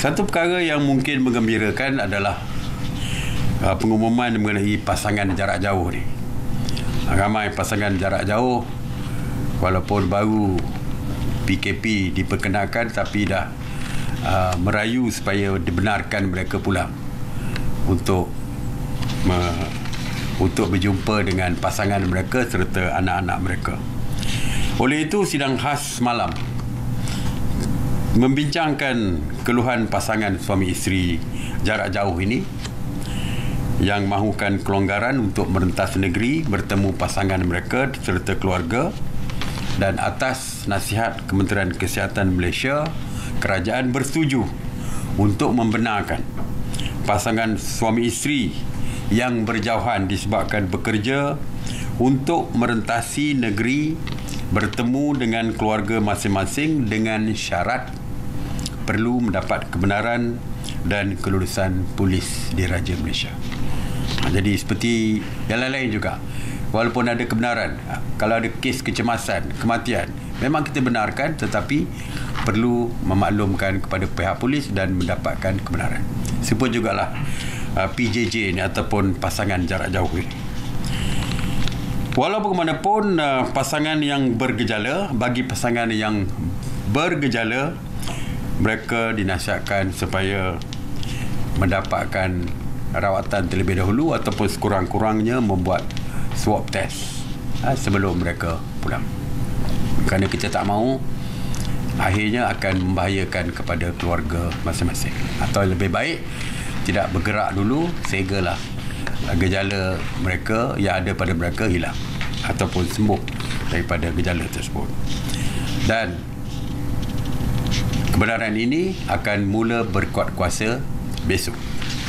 Satu perkara yang mungkin menggembirakan adalah pengumuman mengenai pasangan jarak jauh ni. Ramai pasangan jarak jauh walaupun baru PKP diperkenalkan, tapi dah merayu supaya dibenarkan mereka pulang untuk berjumpa dengan pasangan mereka serta anak-anak mereka. Oleh itu, sidang khas malam membincangkan keluhan pasangan suami isteri jarak jauh ini yang mahukan kelonggaran untuk merentas negeri, bertemu pasangan mereka serta keluarga, dan atas nasihat Kementerian Kesihatan Malaysia, kerajaan bersetuju untuk membenarkan pasangan suami isteri yang berjauhan disebabkan bekerja untuk merentasi negeri, bertemu dengan keluarga masing-masing dengan syarat perlu mendapat kebenaran dan kelulusan polis diraja Malaysia. Jadi seperti yang lain-lain juga, walaupun ada kebenaran, kalau ada kes kecemasan, kematian, memang kita benarkan, tetapi perlu memaklumkan kepada pihak polis dan mendapatkan kebenaran. Seperti jugalah PJJ ni ataupun pasangan jarak jauh ini. Walau bagaimanapun, pasangan yang bergejala, bagi pasangan yang bergejala, mereka dinasihatkan supaya mendapatkan rawatan terlebih dahulu ataupun sekurang-kurangnya membuat swab test sebelum mereka pulang. Kerana kita tak mahu akhirnya akan membahayakan kepada keluarga masing-masing. Atau lebih baik tidak bergerak dulu sehegalah gejala mereka yang ada pada mereka hilang ataupun sembuh daripada gejala tersebut. Dan kebenaran ini akan mula berkuat kuasa besok.